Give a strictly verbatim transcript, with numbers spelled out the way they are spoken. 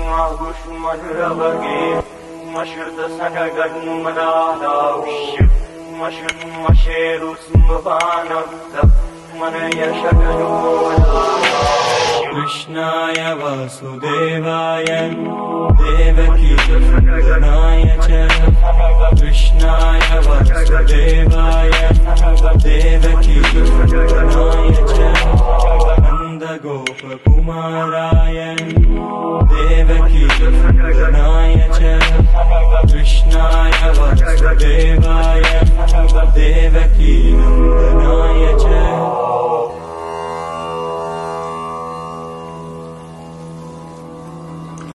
Mahrushmanravage Mashrutasanagadnumanadavush Mashrumasherusmvanavta Manayashaganuvoda Krishnaya Vasudevaya Devaki Naya Cha Krishnaya Vasudevaya Devaki Naya Cha Nanda Gopa Kumaraya Devaki Naya Cha Krishnaya Vasudevaya Devaki